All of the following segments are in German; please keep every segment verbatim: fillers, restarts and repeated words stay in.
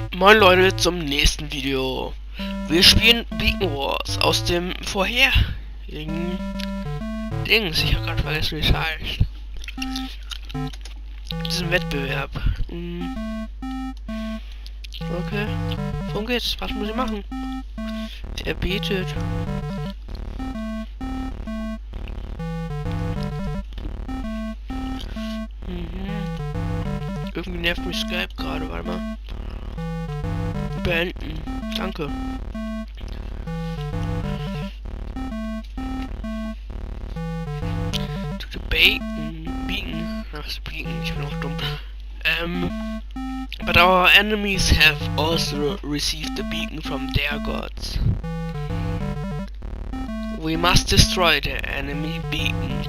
Moin Leute, zum nächsten Video. Wir spielen Beacon Wars aus dem vorherigen Dings. Ich habe gerade vergessen, wie es heißt. Diesen Wettbewerb. Hm. Okay. Worum geht's? Was muss ich machen? Er betet. Mhm. Irgendwie nervt mich Skype gerade, warte mal. Beenden. Danke. To the Bacon. Beacon. Ach, das Beacon. Ich bin auch dumm. Ähm. But our enemies have also received the beacon from their gods. We must destroy the enemy beacon.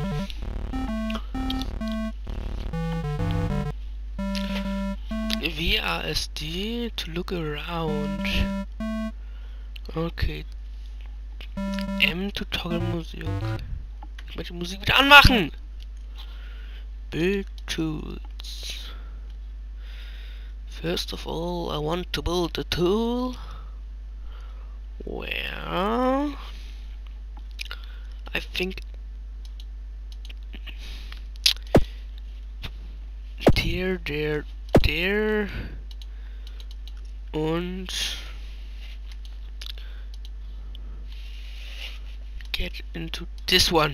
W A S D to look around. Okay. M to toggle Musik. Ich möchte die Musik wieder anmachen. Build tools. First of all, I want to build a tool where I think there, there, there und get into this one.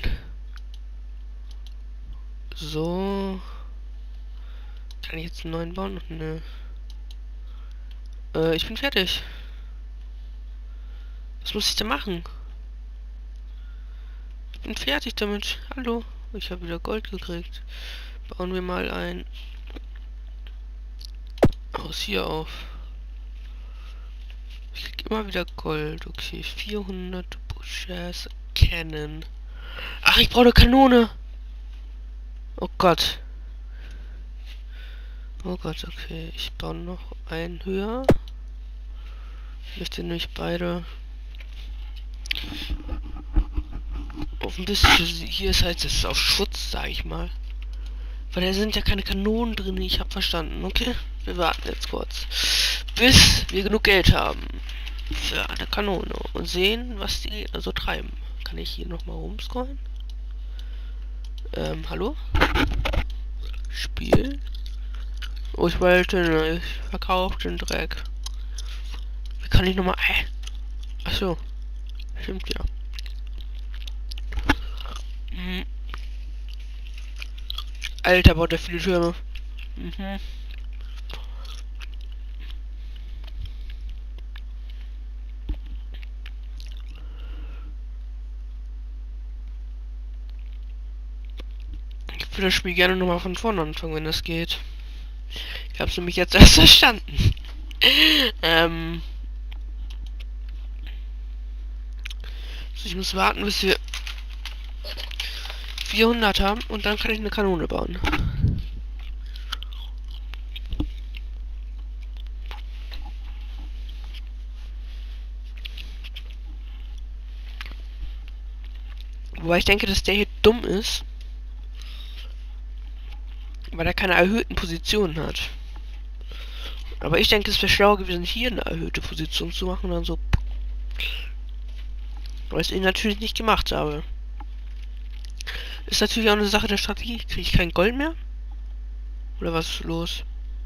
So, kann ich jetzt einen neuen bauen? Nö. Äh, ich bin fertig. Was muss ich da machen? Ich bin fertig damit. Hallo. Ich habe wieder Gold gekriegt. Bauen wir mal ein Haus hier auf. Ich krieg immer wieder Gold. Okay, vierhundert Bushes Cannon. Ach, ich brauche eine Kanone. Oh Gott. Oh Gott, okay. Ich baue noch einen höher. Ich möchte nämlich beide auf ein bisschen. Hier ist halt es auf Schutz, sag ich mal. Weil da sind ja keine Kanonen drin. Ich habe verstanden. Okay, wir warten jetzt kurz, bis wir genug Geld haben für eine Kanone und sehen, was die Gegner so treiben. Kann ich hier nochmal rumscrollen? Ähm, hallo? Spiel. Oh, ich wollte, ich verkaufe den Dreck. Wie kann ich nochmal... Achso. Stimmt ja. Hm. Alter, baut der viele Türme. Mhm. Ich würde das Spiel gerne nochmal von vorne anfangen, wenn das geht. Ich habe es nämlich jetzt erst verstanden. ähm... Ich muss warten, bis wir vierhundert haben und dann kann ich eine Kanone bauen. Wobei ich denke, dass der hier dumm ist, weil er keine erhöhten Positionen hat. Aber ich denke, es wäre schlauer gewesen, hier eine erhöhte Position zu machen und dann so. Was ich natürlich nicht gemacht habe. Ist natürlich auch eine Sache der Strategie. Kriege ich kein Gold mehr? Oder was ist los?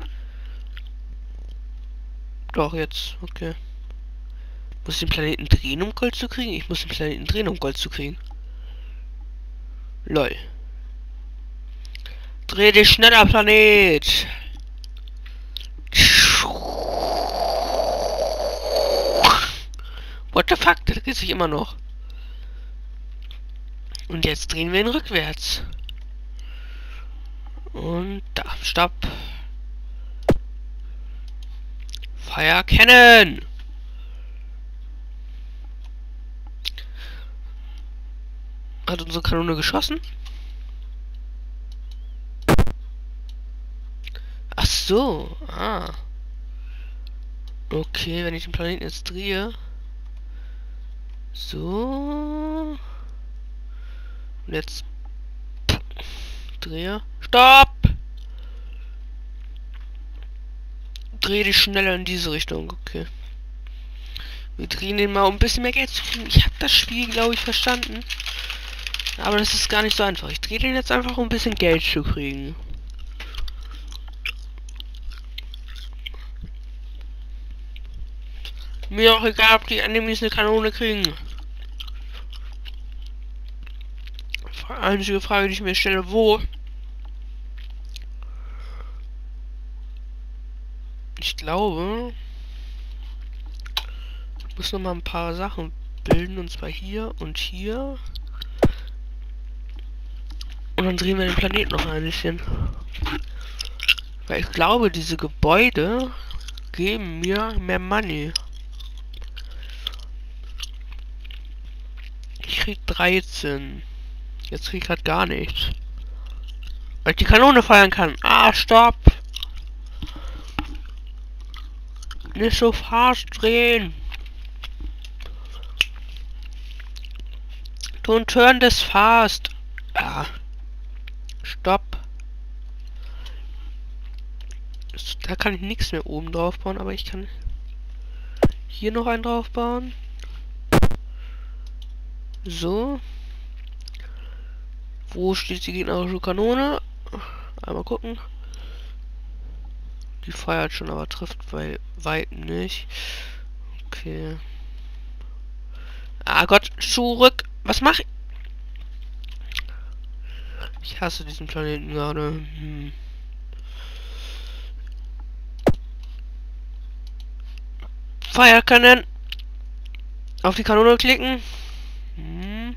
Doch, jetzt. Okay. Muss ich den Planeten drehen, um Gold zu kriegen? Ich muss den Planeten drehen, um Gold zu kriegen. Lol. Dreh dich schneller, Planet! What the fuck? Das geht sich immer noch. Und jetzt drehen wir ihn rückwärts. Und da, stopp. Fire Cannon! Hat unsere Kanone geschossen? Ach so, ah. Okay, wenn ich den Planeten jetzt drehe. So. Und jetzt drehe. Stopp! dreh dich schneller in diese Richtung, okay. Wir drehen den mal, um ein bisschen mehr Geld zu kriegen. Ich habe das Spiel, glaube ich, verstanden. Aber das ist gar nicht so einfach. Ich drehe den jetzt einfach, um ein bisschen Geld zu kriegen. Mir auch egal, ob die Enemies eine Kanone kriegen. Die einzige Frage, die ich mir stelle, wo? Ich glaube, ich muss noch mal ein paar Sachen bilden, und zwar hier und hier. Und dann drehen wir den Planeten noch ein bisschen. Weil ich glaube, diese Gebäude geben mir mehr Money. Ich krieg dreizehn. Jetzt krieg ich halt gar nichts. Weil ich die Kanone feuern kann. Ah, stopp! Nicht so fast drehen. Don't turn this fast. Ah. Stopp. Da kann ich nichts mehr oben drauf bauen, aber ich kann hier noch einen drauf bauen. So. Wo steht die gegnerische Kanone? Einmal gucken. Die feuert schon, aber trifft bei weitem nicht. Okay. Ah Gott, zurück. Was mache ich? Ich hasse diesen Planeten gerade. Hm. Feuerkannen. Auf die Kanone klicken. Hm.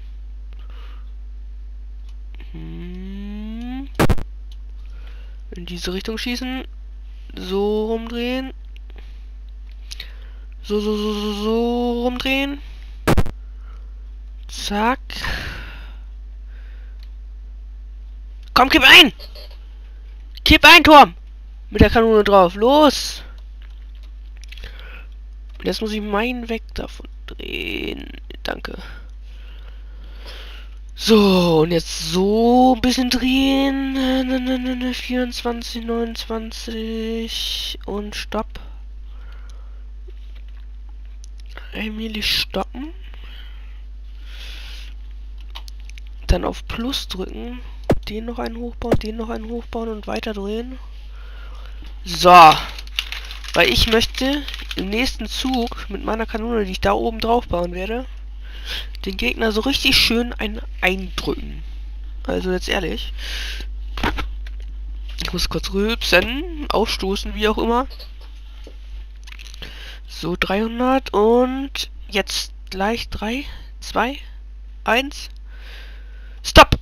Hm. In diese Richtung schießen. So rumdrehen. So, so, so, so, so rumdrehen. Zack. Komm, kipp ein! Kipp ein, Turm! Mit der Kanone drauf. Los! Jetzt muss ich meinen weg davon drehen. Danke. So, und jetzt so ein bisschen drehen. vierundzwanzig, neunundzwanzig und stopp. Allmählich stoppen. Dann auf Plus drücken. Den noch einen hochbauen, den noch einen hochbauen und weiter drehen. So. Weil ich möchte im nächsten Zug mit meiner Kanone, die ich da oben drauf bauen werde, den Gegner so richtig schön ein eindrücken. Also jetzt ehrlich. Ich muss kurz rülpsen, aufstoßen, wie auch immer. So, dreihundert und jetzt gleich drei, zwei, eins. Stopp!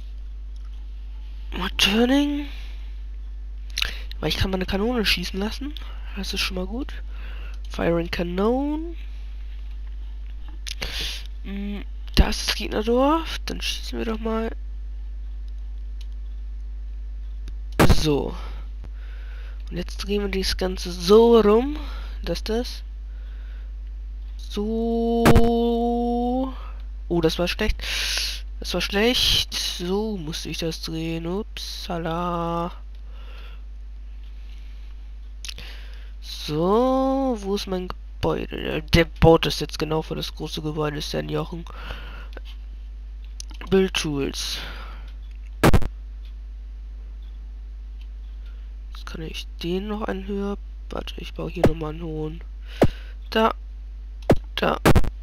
Turning. Weil ich kann meine Kanone schießen lassen. Das ist schon mal gut. Firing Cannon. Mm, da ist das Gegnerdorf. Dann schießen wir doch mal. So. Und jetzt drehen wir das Ganze so rum, dass das so. Oh, das war schlecht. Das war schlecht. So musste ich das drehen. Upsala. So, wo ist mein Gebäude? Der baut das jetzt genau für das große Gebäude. Ist der Jochen. Build Tools. Jetzt kann ich den noch einen höher. Warte, ich baue hier nochmal einen hohen. Da. Da.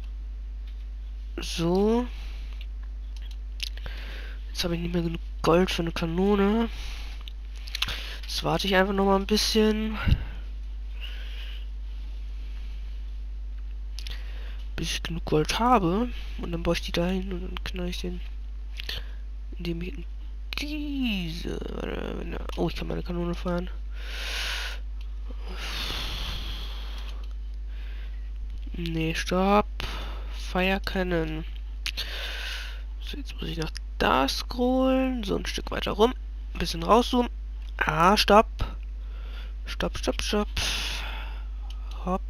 So. Jetzt habe ich nicht mehr genug Gold für eine Kanone. Jetzt warte ich einfach noch mal ein bisschen. Bis ich genug Gold habe. Und dann baue ich die dahin und dann knall ich den. Indem ich diese. Oh, ich kann meine Kanone fahren. Nee, stopp. Fire Cannon. So, jetzt muss ich nach da scrollen. So ein Stück weiter rum. Ein bisschen rauszoomen. Ah, stopp. Stopp, stopp, stopp. Hopp.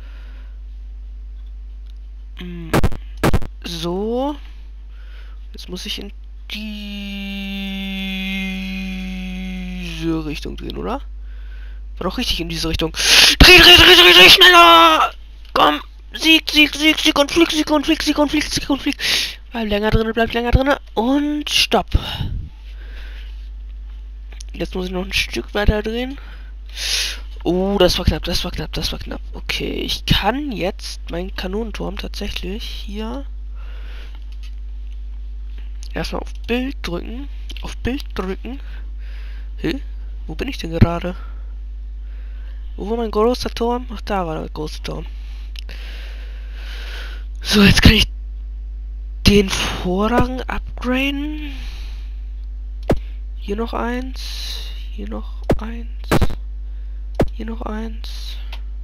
Mm. So. Jetzt muss ich in diese Richtung drehen, oder? War doch richtig in diese Richtung. Dreh, dreh, dreh, dreh, dreh, schneller! Komm! Sieg, Sieg, Sieg, Sieg und flieg, Sieg und flieg, Sieg und flieg, Sieg und flieg. Bleib länger drin, bleib länger drin. Und stopp. Jetzt muss ich noch ein Stück weiter drehen. Oh, das war knapp, das war knapp, das war knapp. Okay, ich kann jetzt meinen Kanonenturm tatsächlich hier erstmal auf Bild drücken. Auf Bild drücken. Hä? Wo bin ich denn gerade? Wo war mein großer Turm? Ach, da war der große Turm. So, jetzt kann ich den Vorrang upgraden. Hier noch eins. Hier noch eins. Hier noch eins.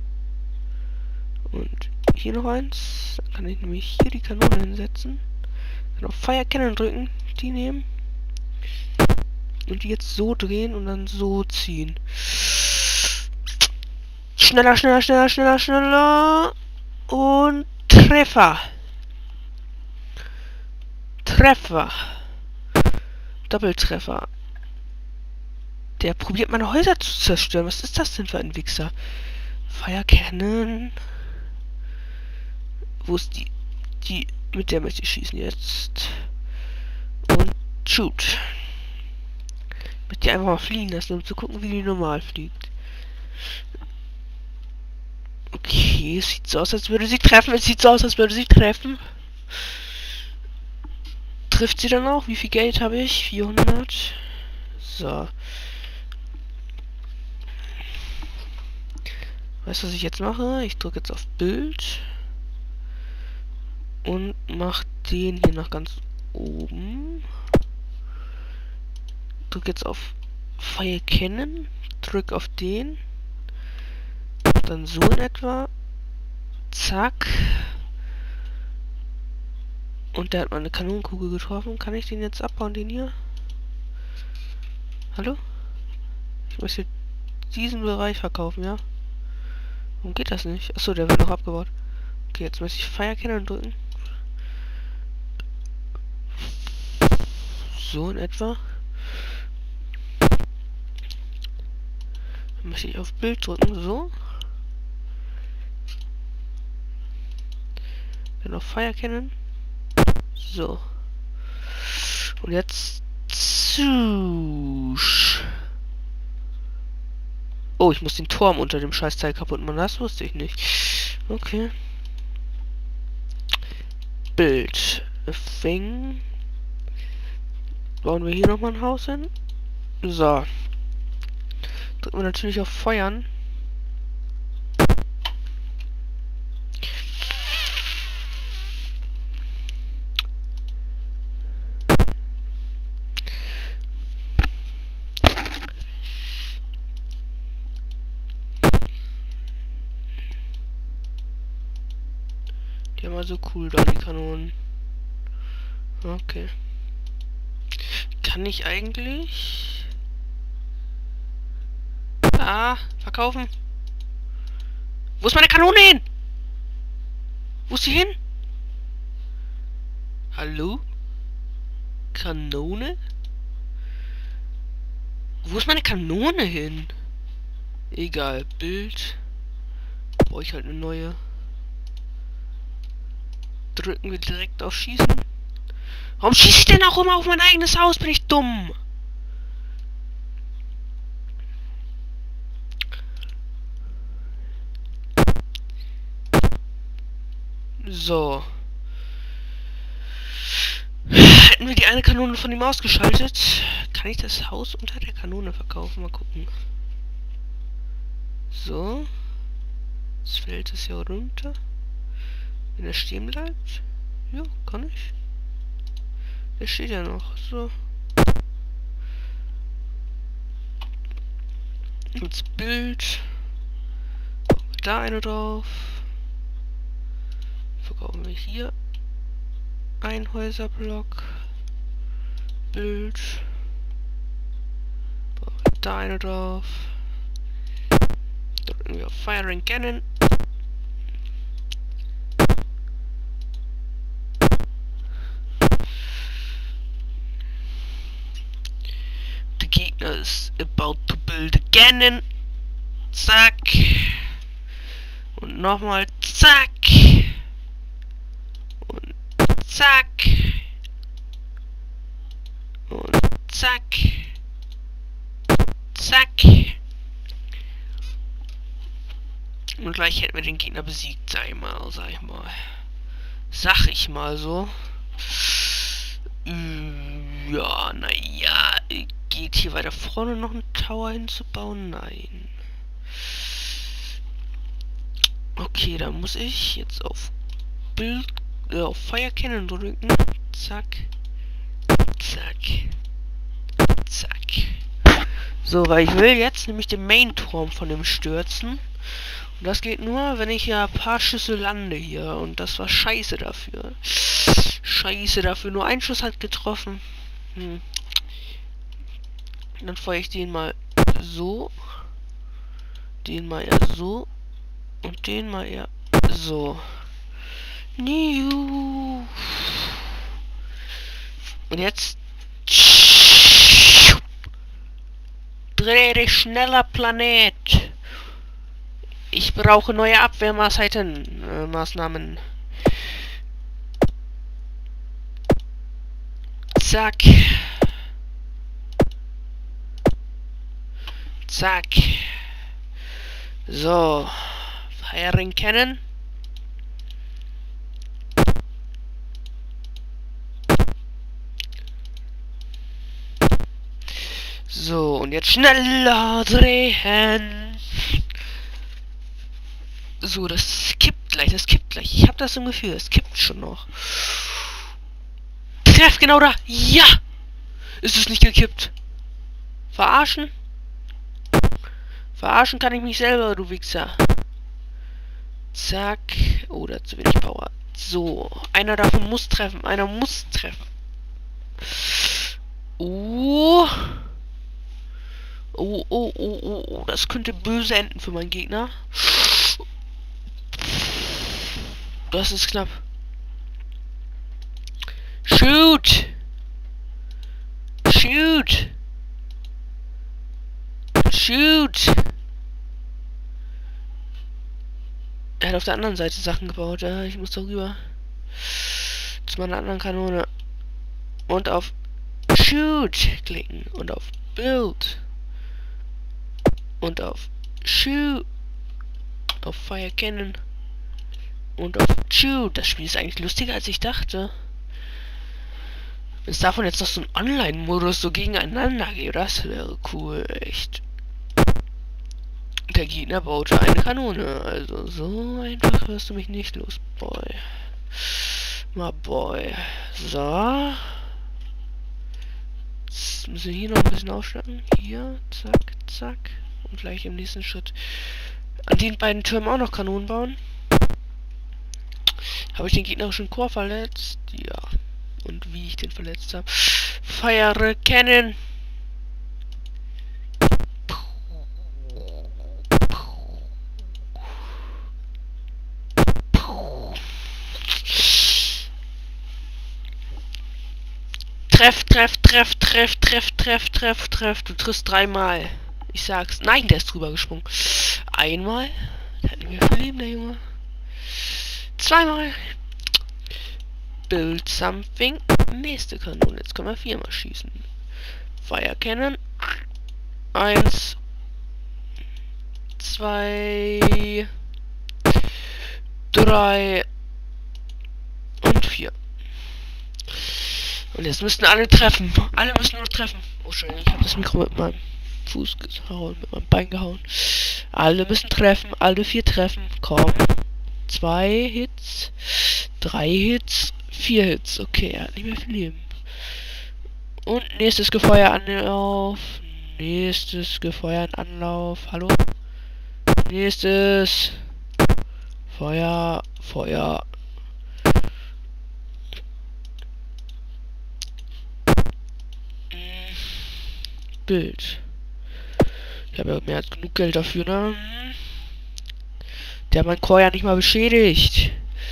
Und hier noch eins. Dann kann ich nämlich hier die Kanone hinsetzen. Dann auf Fire Cannon drücken. Die nehmen. Und die jetzt so drehen und dann so ziehen. Schneller, schneller, schneller, schneller, schneller. Und Treffer. Treffer. Doppeltreffer. Der probiert meine Häuser zu zerstören. Was ist das denn für ein Wichser? Fire Cannon. Wo ist die? Die. Mit der möchte ich schießen jetzt. Und shoot. Ich möchte die einfach mal fliegen lassen, um zu gucken, wie die normal fliegt. Okay, es sieht so aus, als würde sie treffen. Es sieht so aus, als würde sie treffen. Trifft sie dann auch? Wie viel Geld habe ich? vierhundert. So. Weißt du, was ich jetzt mache? Ich drücke jetzt auf Bild. Und mache den hier nach ganz oben. Drücke jetzt auf Fire Cannon. Drück auf den. Dann so in etwa. Zack. Und der hat meine Kanonenkugel getroffen. Kann ich den jetzt abbauen, den hier? Hallo? Ich möchte diesen Bereich verkaufen, ja? Warum geht das nicht? Achso, der wird noch abgebaut. Okay, jetzt möchte ich Fire Cannon drücken. So in etwa. Dann möchte ich auf Bild drücken, so. Dann auf Fire Cannon. So. Und jetzt Zusch. Oh, ich muss den Turm unter dem Scheißteil kaputt machen. Das wusste ich nicht. Okay. Bild. Thing. Bauen wir hier nochmal ein Haus hin. So. Drücken wir natürlich auf Feuern. Die haben also cool da, die Kanonen. Okay. Kann ich eigentlich... Ah, verkaufen. Wo ist meine Kanone hin? Wo ist sie hin? Hallo? Kanone? Wo ist meine Kanone hin? Egal, Bild. Brauche ich halt eine neue. Drücken wir direkt auf Schießen. Warum schieße ich denn auch immer auf mein eigenes Haus? Bin ich dumm? So. Hätten wir die eine Kanone von ihm ausgeschaltet, kann ich das Haus unter der Kanone verkaufen. Mal gucken. So. Jetzt fällt es ja runter. Wenn er stehen bleibt. Ja, kann ich. Der steht ja noch. So. Jetzt Bild. Da eine drauf. Verkaufen wir hier ein Häuserblock. Bild. Da eine drauf. Drücken wir auf Firing Cannon. The Gegner is about to build a cannon. Zack. Und nochmal zack. Und zack. Und zack. Zack. Und gleich hätten wir den Gegner besiegt, sag ich mal, sag ich mal. Sag ich mal so. Ja, naja. Geht hier weiter vorne noch ein Tower hinzubauen? Nein. Okay, da muss ich jetzt auf Bild, äh, auf Fire Cannon drücken. Zack. Zack. Zack. So, weil ich will jetzt nämlich den Main-Turm von dem stürzen. Und das geht nur, wenn ich ja ein paar Schüsse lande hier. Und das war scheiße dafür. Scheiße dafür. Nur ein Schuss hat getroffen. Hm. Dann feuere ich den mal so. Den mal eher so. Und den mal eher so. Niu. Und jetzt dreh dich schneller, Planet. Ich brauche neue Abwehrmaßnahmen. Äh, Maßnahmen. Zack. Zack. So. Firing Cannon. So, und jetzt schneller drehen. So, das kippt gleich, das kippt gleich. Ich habe das im Gefühl, es kippt schon noch. Treff genau da. Ja! Ist es nicht gekippt? Verarschen? Verarschen kann ich mich selber, du Wichser. Zack. Oh, da hat zu wenig Power. So, einer davon muss treffen. Einer muss treffen. Oh. Oh, oh, oh, oh, oh. Das könnte böse enden für meinen Gegner. Das ist knapp. Shoot! Shoot! Shoot! Er hat auf der anderen Seite Sachen gebaut. Ja, ich muss darüber. Zu meiner anderen Kanone. Und auf Shoot klicken. Und auf Build. Und auf Shoot. Auf Fire Cannon. Und auf Shoot. Das Spiel ist eigentlich lustiger, als ich dachte. Wenn es davon jetzt noch so ein Online-Modus so gegeneinander geht, das wäre cool, echt. Der Gegner baute eine Kanone, also so einfach wirst du mich nicht los, Boy. Mal Boy. So. Jetzt müssen wir hier noch ein bisschen aufschlagen. Hier, zack, zack. Und gleich im nächsten Schritt an den beiden Türmen auch noch Kanonen bauen. Habe ich den gegnerischen Chor verletzt? Ja. Und wie ich den verletzt habe. Fire Cannon. Treff, treff, treff, treff, treff, treff, treff, treff. Du triffst dreimal. Ich sag's. Nein, der ist drüber gesprungen. Einmal. Der hat nicht mehr viel Leben, der Junge. Zweimal. Build something. Nächste Kanone. Jetzt können wir viermal schießen. Fire Cannon. Eins. Zwei. Drei. Und vier. Und jetzt müssten alle treffen. Alle müssen nur treffen. Oh schön, ich habe das Mikro mit meinem Fuß gehauen, mit meinem Bein gehauen. Alle müssen treffen. Alle vier treffen. Komm. Zwei Hits. Drei Hits. Vier Hits. Okay, er hat nicht mehr viel Leben. Und nächstes Gefeuer Anlauf. Nächstes Gefeuer Anlauf. Hallo? Nächstes. Feuer. Feuer. Bild. Ich habe ja mehr als genug Geld dafür, ne? Der hat mein Chor ja nicht mal beschädigt.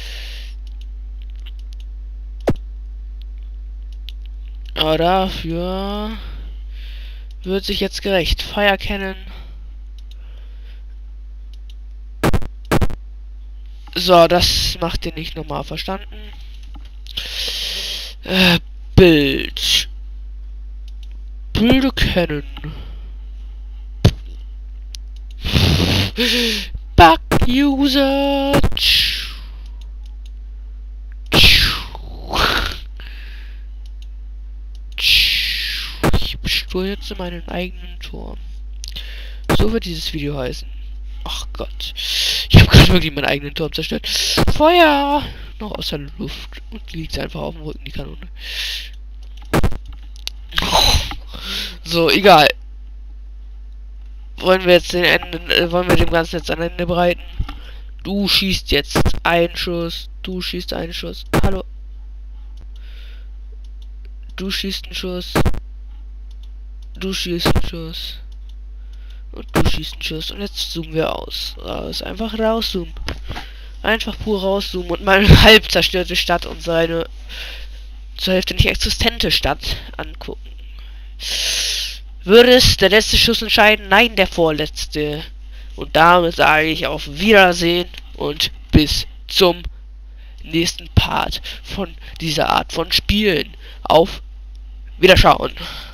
Aber dafür wird sich jetzt gerecht. Fire Cannon. So, das macht ihr nicht normal verstanden. Äh, Bild. Bilder kennen. Back User. Ich bestürze meinen eigenen Turm. So wird dieses Video heißen. Ach Gott. Ich habe gerade wirklich meinen eigenen Turm zerstört. Feuer! Noch aus der Luft. Und liegt einfach auf dem Rücken, die Kanone. So, egal. Wollen wir jetzt den Ende, äh, wollen wir dem Ganzen jetzt ein Ende bereiten? Du schießt jetzt einen Schuss. Du schießt einen Schuss. Hallo. Du schießt einen Schuss. Du schießt einen Schuss. Und du schießt einen Schuss. Und jetzt zoomen wir aus. Raus. Einfach rauszoomen. Einfach pur rauszoomen und mal eine halb zerstörte Stadt und seine zur Hälfte nicht existente Stadt angucken. Würde es der letzte Schuss entscheiden? Nein, der vorletzte. Und damit sage ich auf Wiedersehen und bis zum nächsten Part von dieser Art von Spielen. Auf Wiederschauen.